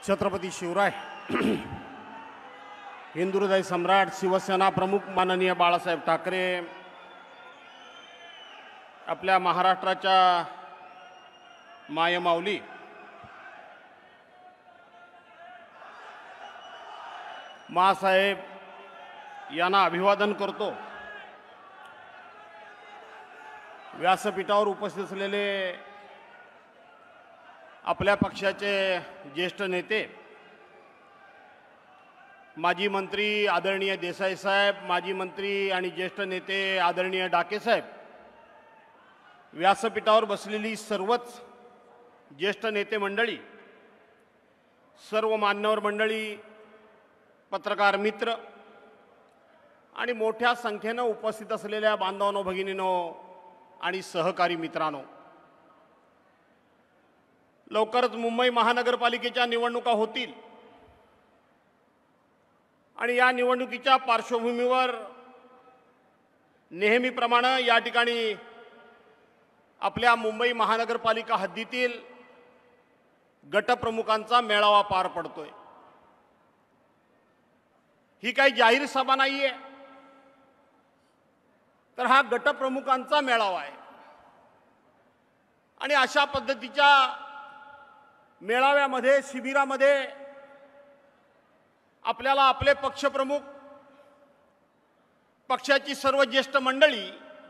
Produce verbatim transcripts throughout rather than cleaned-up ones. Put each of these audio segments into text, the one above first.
छत्रपती शिवराय हिंदू हृदय सम्राट शिवसेना प्रमुख माननीय बाळासाहेब ठाकरे आपल्या महाराष्ट्राच्या मायमाऊली मासाहेब यांना अभिवादन करतो। व्यासपीठावर उपस्थित असलेले आपल्या पक्षाचे ज्येष्ठ नेते माजी मंत्री आदरणीय देसाई साहेब, माजी मंत्री आणि ज्येष्ठ नेते आदरणीय डाके साहेब, व्यासपीठावर बसलेली सर्वच ज्येष्ठ नेते मंडळी, सर्व मान्यवर मंडळी, पत्रकार मित्र आणि मोठ्या संख्येने उपस्थित असलेल्या बांधवांनो, भगिनींनो आणि सहकारी मित्रांनो, लवकरच मुंबई महानगरपालिकेच्या निवडणुका होतील आणि या निवडणुकीच्या पार्श्वभूमीवर नेहमीप्रमाणे या ठिकाणी आपल्या मुंबई महानगरपालिका हद्दीतील गटप्रमुखांचा मेळावा पार पडतोय। ही काही जाहीर सभा नाहीये, तर हा गटप्रमुखांचा मेळावा आहे आणि अशा पद्धतीच्या मेळाव्यामध्ये, शिबिरामध्ये आपल्याला आपले पक्षप्रमुख, पक्षाची सर्व ज्येष्ठ मंडळी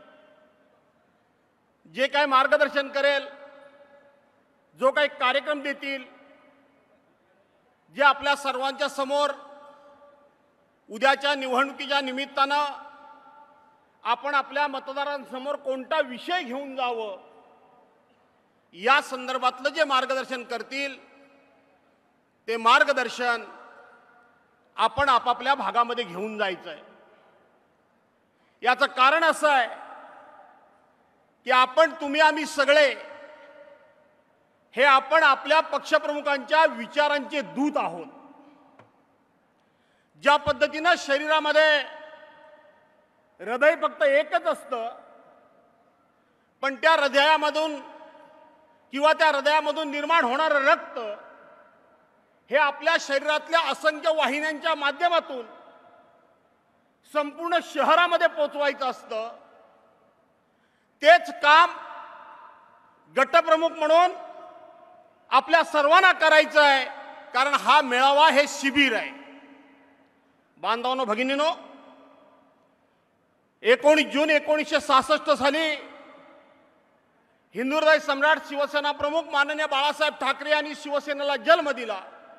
जे काय मार्गदर्शन करेल, जो काही कार्यक्रम देतील, जे आपल्या सर्वांच्या समोर उद्याच्या निवडणुकीच्या निमित्तानं आपण आपल्या मतदारांसमोर कोणता विषय घेऊन जावं या संदर्भातलं जे मार्गदर्शन करतील ते मार्गदर्शन आपण आपापल्या भागामध्ये घेऊन जायचं आहे। याचं कारण असं आहे की आपण, तुम्ही, आम्ही सगळे हे आपण आपल्या पक्षप्रमुखांच्या विचारांचे दूत आहोत। ज्या पद्धतीनं शरीरामध्ये हृदय फक्त एकच असतं, पण त्या हृदयामधून किंवा त्या हृदयामधून निर्माण होणारं रक्त हे आपल्या शरीरातल्या असंख्य वाहिन्यांच्या माध्यमातून संपूर्ण शहरामध्ये पोहोचवायचं असतं। तेच काम गटप्रमुख म्हणून आपल्या सर्वांना करायचं आहे, कारण हा मेळावा हे शिबिर आहे। बांधवांनो, भगिनींनो, एकोणीस जून एकोणीसशे सहासष्ट साली हिंदू हृदय सम्राट शिवसेना प्रमुख माननीय बाळासाहेब ठाकरे यांनी शिवसेनेला जन्म दिला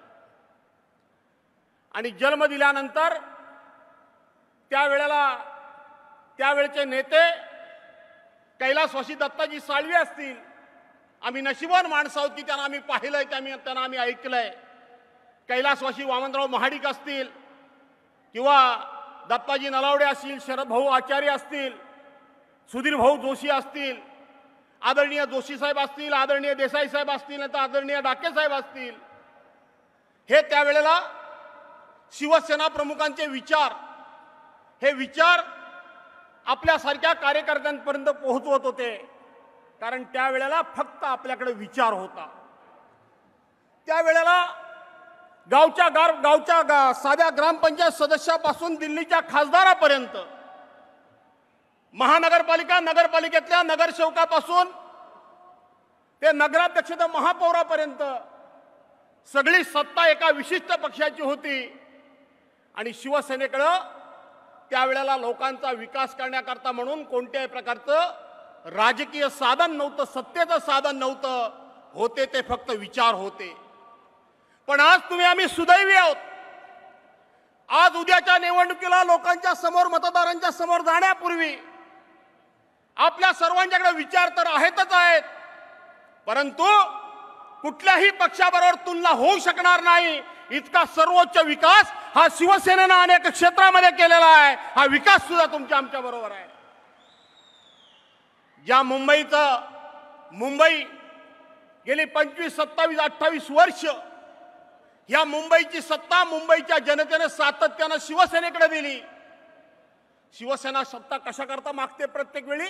आणि जन्म दिल्यानंतर त्यावेळेला त्यावेळचे नेते कैलासवासी दत्ताजी साळवे असतील, आम्ही नशिबान माणसं आहोत की त्यांना आम्ही पाहिलंय, त्यांना आम्ही ऐकलंय, कैलासवासी वामनराव महाडिक असतील किंवा दत्ताजी नलावडे असतील, शरद भाऊ आचार्य असतील, सुधीर भाऊ जोशी असतील, आदरणीय जोशी साहेब असतील, आदरणीय देसाई साहेब असतील, तर आदरणीय डाके साहेब असतील, हे त्यावेळेला शिवसेना प्रमुखांचे विचार, हे विचार आपल्यासारख्या कार्यकर्त्यांपर्यंत पोहोचवत होते, कारण त्यावेळेला फक्त आपल्याकडे विचार होता। त्यावेळेला गावच्या गाव गावच्या गा, साध्या ग्रामपंचायत सदस्यापासून दिल्लीच्या खासदारापर्यंत, महानगरपालिका नगरपालिकेतल्या नगरसेवकापासून ते नगराध्यक्ष ते महापौरापर्यंत सगळी सत्ता एका विशिष्ट पक्षाची होती आणि शिवसेनेकडे त्यावेळेला लोकांचा विकास करण्याकरता म्हणून कोणत्याही प्रकारचं राजकीय साधन नव्हतं, सत्तेचं साधन नव्हतं, होते ते फक्त विचार होते। पण आज तुम्ही, आम्ही सुदैवी आहोत। आज उद्याच्या निवडणुकीला लोकांच्या समोर, मतदारांच्या समोर जाण्यापूर्वी आपल्या सर्वांच्याकडे विचार तर आहेतच आहेत, परंतु कुठल्याही पक्षाबरोबर तुलना होऊ शकणार नाही इतका सर्वोच्च विकास हा शिवसेनेने अनेक क्षेत्रामध्ये केलेला आहे। हा विकास सुद्धा तुमच्या आमच्या बरोबर आहे। ज्या मुंबईचं मुंबई गेली पंचवीस सत्तावीस अठ्ठावीस वर्ष या मुंबईची सत्ता मुंबईच्या जनतेने सातत्याने शिवसेनेकडे दिली। शिवसेना सत्ता कशा करता मागते? प्रत्येक वेळी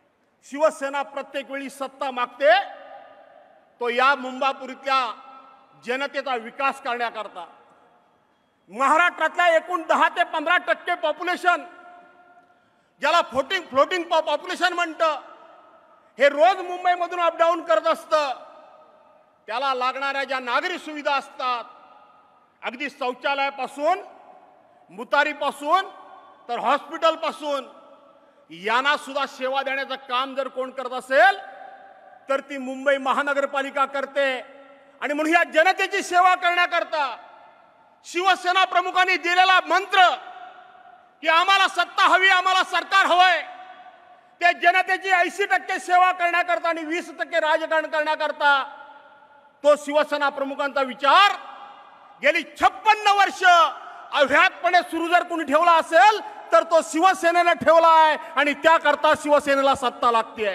शिवसेना प्रत्येक वेळी सत्ता मागते तो या मुंबापुरीतल्या जनतेचा विकास करण्याकरता महाराष्ट्रातल्या एकूण दहा ते पंधरा टक्के पॉप्युलेशन, ज्याला फ्लोटिंग फ्लोटिंग पॉप्युलेशन म्हणतं, हे रोज मुंबईमधून अपडाऊन करत असतं. त्याला लागणाऱ्या ज्या नागरी सुविधा असतात, अगदी शौचालयापासून मुतारीपासून तर हॉस्पिटलपासून, यांना सुद्धा सेवा देण्याचं काम जर कोण करत असेल तर ती मुंबई महानगरपालिका करते. आणि म्हणून या जनतेची सेवा करण्याकरता शिवसेना प्रमुखांनी दिलेला मंत्र की आम्हाला सत्ता हवी, आम्हाला सरकार हवंय, ते जनतेची ऐंशी टक्के सेवा करण्याकरता आणि वीस टक्के राजकारण करण्याकरता तो शिवसेना प्रमुखांचा विचार गेली छप्पन्न वर्ष अव्याहतपणे सुरू जर कोणी ठेवला असेल तर तो शिवसेनेने ठेवला आहे आणि त्याकरता शिवसेनेला सत्ता लागते.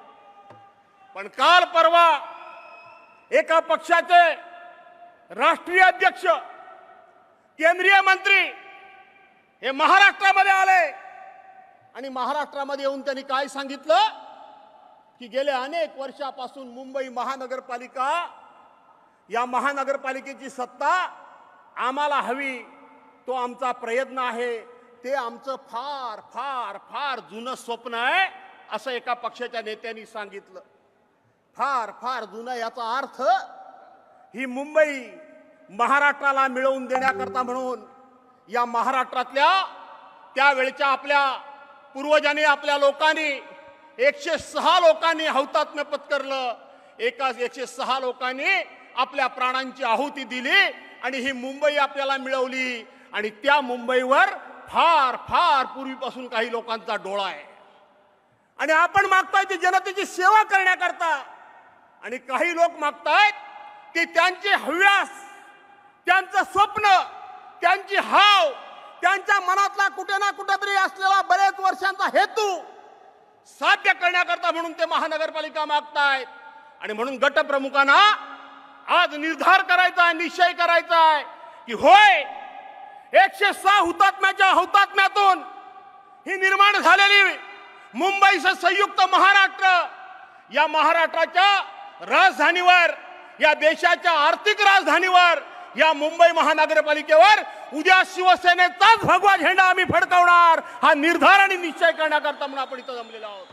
पण काल परवा एका पक्षाचे राष्ट्रीय अध्यक्ष, केंद्रीय मंत्री हे महाराष्ट्रामध्ये आले आणि महाराष्ट्रामध्ये येऊन त्यांनी काय सांगितलं की गेल्या अनेक वर्षापासून मुंबई महानगरपालिका, या महानगरपालिकेची सत्ता आम्हाला हवी, तो आमचा प्रयत्न आहे, ते आमचं फार फार फार जुनं स्वप्न आहे, असं एका पक्षाच्या नेत्यांनी सांगितलं. फार फार जुनं याचा अर्थ ही मुंबई महाराष्ट्राला मिळवून देण्याकरता म्हणून या महाराष्ट्रातल्या त्यावेळच्या आपल्या पूर्वजांनी, आपल्या लोकांनी, एकशे सहा लोकांनी हौतात्म्य पत्करलं. एका एकशे सहा लोकांनी आपल्या प्राणांची आहुती दिली आणि ही मुंबई आपल्याला मिळवली. आणि त्या मुंबईवर फार फार पूर्वीपासून काही लोकांचा डोळा आहे. आणि आपण मागतोय ती जनतेची सेवा करण्याकरता, आणि काही लोक मागतायत की त्यांचे हव्यास, त्यांचं स्वप्न, त्यांची हाव, त्यांच्या मनातला कुठे ना कुठेतरी असलेला बरेच वर्षांचा हेतू साध्य करण्याकरता म्हणून ते महानगरपालिका मागतायत. आणि म्हणून गटप्रमुखांना आज निर्धार करायचा आहे, निश्चय करायचा आहे की होय, एकशे सहा हुतात्म्याच्या हुतात्म्यातून ही निर्माण झालेली मुंबईचं संयुक्त महाराष्ट्र, या महाराष्ट्राच्या राजधानीवर, या देशाच्या आर्थिक राजधानीवर, या मुंबई महानगरपालिकेवर उद्या शिवसेनेचाच भगवा झेंडा आम्ही फडकवणार, हा निर्धार आणि निश्चय करण्याकरता म्हणून आपण इथं जमलेलो आहोत.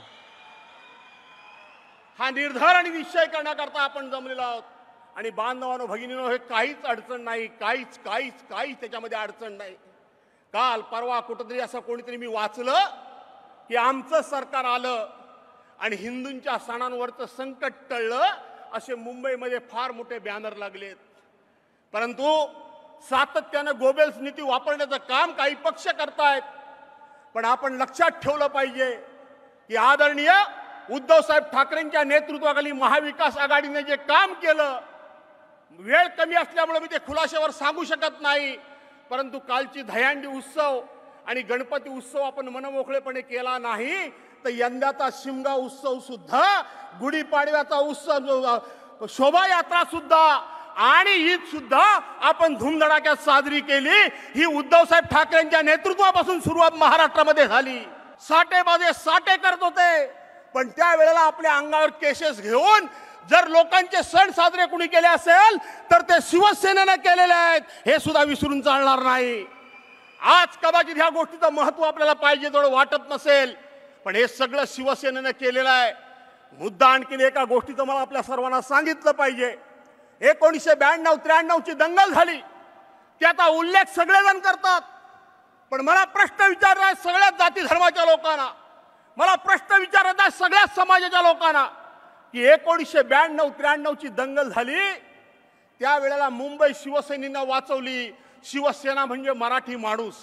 हा निर्धार आणि निश्चय करण्याकरता आपण जमलेलो आहोत. आणि बांधवांनो, भगिनींनो, हे काहीच अडचण नाही, काहीच काहीच काहीच त्याच्यामध्ये अडचण नाही. काल परवा कुठंतरी असं कोणीतरी मी वाचलं की आमचं सरकार आलं आणि हिंदूंच्या सणांवरचं संकट टळलं, असे मुंबईमध्ये फार मोठे बॅनर लागलेत. परंतु सातत्यानं गोबेल्स नीती वापरण्याचं काम काही पक्ष करतायत. पण आपण लक्षात ठेवलं पाहिजे की आदरणीय उद्धवसाहेब ठाकरेंच्या नेतृत्वाखाली महाविकास आघाडीने जे काम केलं, वेळ कमी असल्यामुळे मी ते खुलाशावर सांगू शकत नाही, परंतु कालची दहीहंडी उत्सव आणि गणपती उत्सव आपण मनमोकळेपणे केला नाही तर यंदाचा शिमगा उत्सव सुद्धा, गुढीपाडव्याचा उत्सव, शोभायात्रा सुद्धा आणि ईद सुद्धा आपण धूमधडाक्यात साजरी केली. ही उद्धवसाहेब ठाकरेंच्या नेतृत्वापासून सुरुवात महाराष्ट्रामध्ये झाली. साठेबाजे साठे करत होते, पण त्यावेळेला आपल्या अंगावर केसेस घेऊन जर लोकांचे सण साजरे कुणी केले असेल तर ते शिवसेनेने केलेले आहेत, हे सुद्धा विसरून चालणार नाही. आज कदाचित ह्या गोष्टीचं महत्त्व आपल्याला पाहिजे तेवढं वाटत नसेल, पण हे सगळं शिवसेनेने केलेलं आहे. मुद्दा आणखीन एका गोष्टीचं मला आपल्या सर्वांना सांगितलं पाहिजे. एकोणीसशे ब्याण्णव त्र्याण्णव ची दंगल झाली, त्याचा उल्लेख सगळेजण करतात, पण मला प्रश्न विचारला सगळ्याच जाती धर्माच्या लोकांना, मला प्रश्न विचारत आहे सगळ्याच समाजाच्या लोकांना की एकोणीसशे ब्याण्णव त्र्याण्णव ची दंगल झाली, त्यावेळेला मुंबई शिवसेनेनं वाचवली. शिवसेना म्हणजे मराठी माणूस,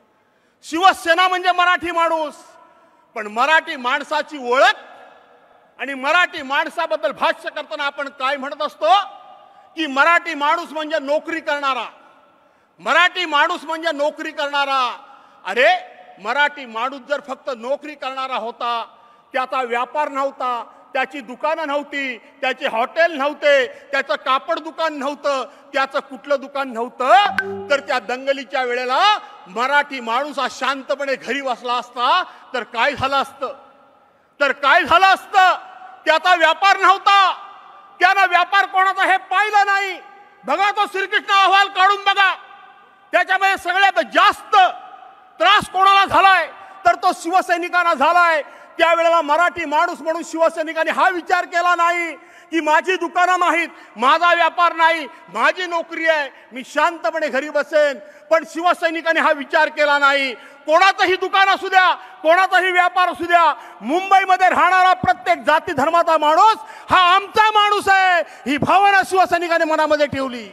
शिवसेना म्हणजे मराठी माणूस. पण मराठी माणसाची ओळख आणि मराठी माणसाबद्दल भाष्य करताना आपण काय म्हणत असतो की मराठी माणूस म्हणजे नोकरी करणारा, मराठी माणूस म्हणजे नोकरी करणारा. अरे, मराठी माणूस जर फक्त नोकरी करणारा होता, त्याचा व्यापार नव्हता, त्याची दुकानं नव्हती, त्याचे हॉटेल नव्हते, त्याचं कापड दुकान नव्हतं, त्याचं कुठलं दुकान नव्हतं, तर त्या दंगलीच्या वेळेला मराठी माणूस हा शांतपणे घरी बसला असता तर काय झालं असतं, तर काय झालं असतं. त्याचा व्यापार नव्हता, त्यानं व्यापार कोणाचा हे पाहिलं नाही, बघा तो श्रीकृष्ण अहवाल काढून बघा, त्याच्यामध्ये सगळ्यात जास्त त्रास कोणाला झालाय तर तो शिवसैनिकांना झालाय। त्यावेळेला मराठी माणूस म्हणून शिवसैनिकांनी हा विचार केला नाही की माझी दुकानं नाहीत, माझा व्यापार नाही, माझी नोकरी आहे, मी शांतपणे घरी बसेन। पण शिवसैनिकांनी हा विचार केला नाही। कोणाचंही दुकान असू द्या, कोणाचाही व्यापार असू द्या, मुंबईमध्ये राहणारा प्रत्येक जाती धर्माचा माणूस हा आमचा माणूस आहे, ही भावना शिवसैनिकांनी मनामध्ये ठेवली।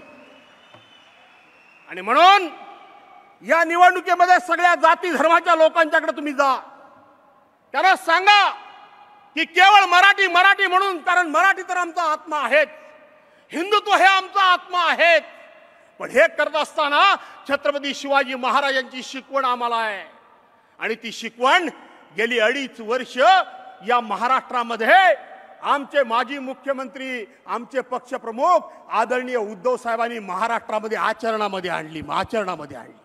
आणि म्हणून या निवडणुकीमध्ये सगळ्या जाती धर्माच्या लोकांच्याकडे तुम्ही जा, त्यांना सांगा की केवळ मराठी मराठी म्हणून, कारण मराठी तर आमचा आत्मा आहेत, हिंदुत्व हे आमचा आत्मा आहेत। पण हे करत असताना छत्रपती शिवाजी महाराजांची शिकवण आम्हाला आहे, आणि ती शिकवण गेली अडीच वर्ष या महाराष्ट्रामध्ये आमचे माजी मुख्यमंत्री, आमचे पक्षप्रमुख आदरणीय उद्धव साहेबांनी महाराष्ट्रामध्ये आचरणामध्ये आणली आचरणामध्ये आणली।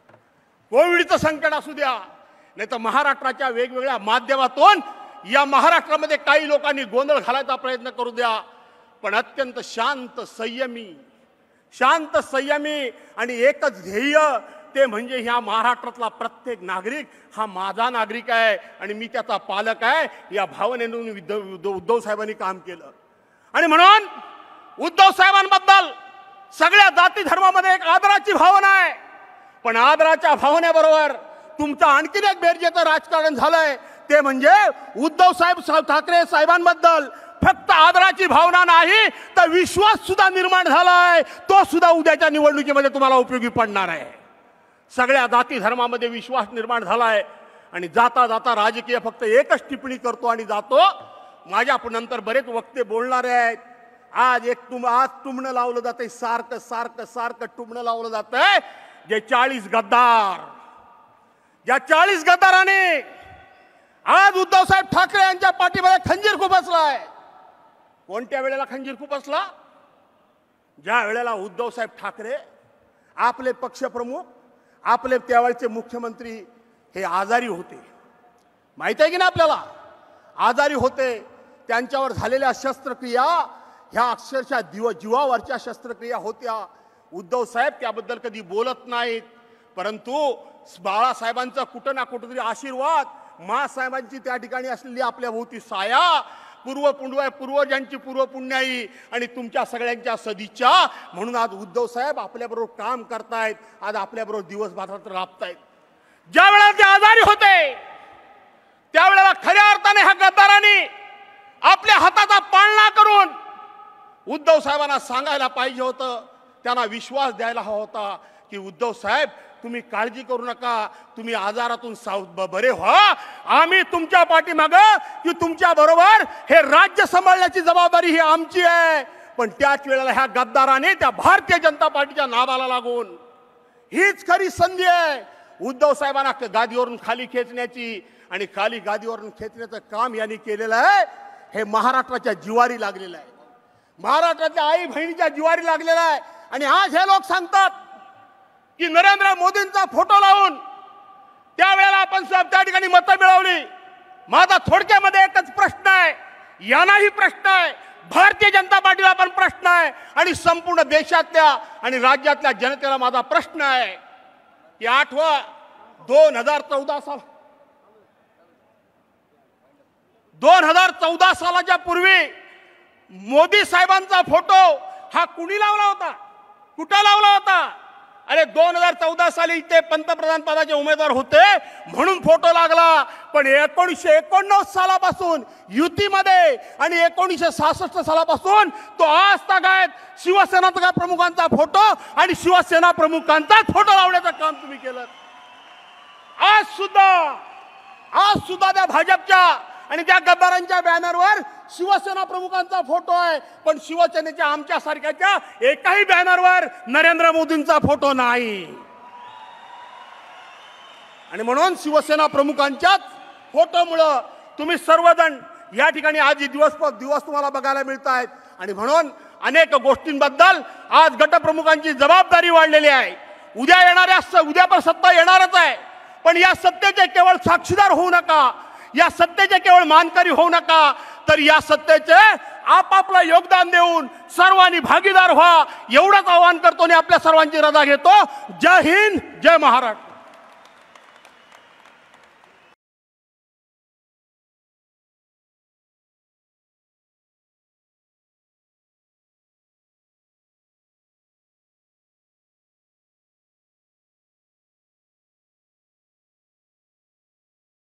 कोविडचं संकट असू द्या, नाही तर महाराष्ट्राच्या वेगवेगळ्या माध्यमातून या महाराष्ट्रामध्ये काही लोकांनी गोंधळ घालायचा प्रयत्न करू द्या, पण अत्यंत शांत संयमी शांत संयमी आणि एकच ध्येय, ते म्हणजे ह्या महाराष्ट्रातला प्रत्येक नागरिक हा माझा नागरिक आहे आणि मी त्याचा पालक आहे, या भावनेतून उद्धव साहेबांनी काम केलं। आणि म्हणून उद्धव साहेबांबद्दल सगळ्या जाती धर्मामध्ये एक आदराची भावना आहे, पण आदराच्या भावनेबरोबर तुमचं आणखीन एक बेरजेचं राजकारण झालंय, ते म्हणजे उद्धव साहेब ठाकरे साहेबांबद्दल फक्त आदराची भावना नाही तर विश्वास सुद्धा निर्माण झालाय, तो सुद्धा उद्याच्या निवडणुकीमध्ये तुम्हाला उपयोगी पडणार आहे। सगळ्या जाती धर्मामध्ये विश्वास निर्माण झालाय, आणि जाता जाता राजकीय फक्त एकच टिप्पणी करतो आणि जातो। माझ्या नंतर बरेच वक्ते बोलणार आहेत। आज एक तुम आज टुमणं लावलं जातंय, सारखं सारखं सारखं टुमणं लावलं जातंय। जे चाळीस गद्दार, ज्या चाळीस गद्दाराने आज उद्धव साहेब ठाकरे यांच्या पाठीमध्ये खंजीर खुपसलाय। कोणत्या वेळेला खंजीर खुपसला? ज्या वेळेला उद्धव साहेब ठाकरे आपले पक्षप्रमुख, आपले त्यावेळचे मुख्यमंत्री हे आजारी होते, माहित आहे की ना आपल्याला, आजारी होते। त्यांच्यावर झालेल्या शस्त्रक्रिया ह्या अक्षरशः जीव जीवावरच्या शस्त्रक्रिया होत्या। उद्धव साहेब त्याबद्दल कधी बोलत नाहीत, परंतु बाळासाहेबांचा कुठं ना कुठेतरी आशीर्वाद, मासाहेबांची त्या ठिकाणी असलेली आपल्या भोवती साया, पूर्व पुण्य पूर्वजांची पूर्व पुण्याई आणि तुमच्या सगळ्यांच्या सदिच्छा, म्हणून आज उद्धव साहेब आपल्याबरोबर काम करतायत, आज आपल्याबरोबर दिवसभरात राबतायत। ज्या वेळेला ते आजारी होते त्यावेळेला खऱ्या अर्थाने ह्या गद्दारांनी आपल्या हाताचा पाळणा करून उद्धव साहेबांना सांगायला पाहिजे होतं, त्यांना विश्वास द्यायला हवा होता की उद्धव साहेब तुम्ही काळजी करू नका, तुम्ही आजारातून बरे व्हा, आम्ही तुमच्या पाठीमागं की तुमच्या बरोबर हे राज्य सांभाळण्याची जबाबदारी ही आमची आहे। पण त्याच वेळेला ह्या गद्दाराने त्या भारतीय जनता पार्टीच्या नावाला लागून, हीच खरी संधी आहे उद्धव साहेबांना गादीवरून खाली खेचण्याची, आणि खाली गादीवरून खेचण्याचं काम यांनी केलेलं आहे। हे महाराष्ट्राच्या जिवारी लागलेलं आहे, महाराष्ट्राच्या आई बहिणीच्या जिवारी लागलेलं आहे। आणि आज हे लोक सांगतात की नरेंद्र मोदींचा फोटो लावून त्यावेळेला आपण त्या ठिकाणी मतं मिळवली। माझा थोडक्यामध्ये एकच प्रश्न आहे, यांनाही प्रश्न आहे, भारतीय जनता पार्टीला पण प्रश्न आहे, आणि संपूर्ण देशातल्या आणि राज्यातल्या जनतेला माझा प्रश्न आहे की आठवा दोन हजार चौदा साल दोन हजार चौदा सालाच्या पूर्वी मोदी साहेबांचा फोटो हा कुणी लावला होता, कुठं लावला होता? अरे दोन हजार चौदा साली ते पंतप्रधान पदाचे उमेदवार होते म्हणून फोटो लागला, पण एकोणीसशे एकोणनव्वद सालापासून युतीमध्ये आणि एकोणीसशे सहासष्ट सालापासून तो आज तागायत शिवसेना प्रमुखांचा फोटो आणि शिवसेना प्रमुखांचाच फोटो लावण्याचं काम तुम्ही केलं। आज सुद्धा आज सुद्धा त्या भाजपच्या आणि त्या गद्दारांच्या बॅनरवर शिवसेना प्रमुखांचा फोटो आहे, पण शिवसेनेच्या आमच्या सारख्याच्या एकाही बॅनरवर नरेंद्र मोदींचा फोटो नाही। आणि म्हणून शिवसेना प्रमुखांच्याच फोटोमुळे तुम्ही सर्वजण या ठिकाणी आज दिवस दिवस तुम्हाला बघायला मिळत आहेत। आणि म्हणून अनेक गोष्टींबद्दल आज गटप्रमुखांची जबाबदारी वाढलेली आहे। उद्या येणाऱ्या उद्या पण सत्ता येणारच आहे, पण या सत्तेचे केवळ साक्षीदार होऊ नका, या सत्तेचे केवळ मानकरी होऊ नका, तर या सत्तेचे आपापलं योगदान देऊन सर्वांनी भागीदार व्हा, एवढंच आवाहन करतो आणि आपल्या सर्वांची रजा घेतो. जय हिंद, जय महाराष्ट्र.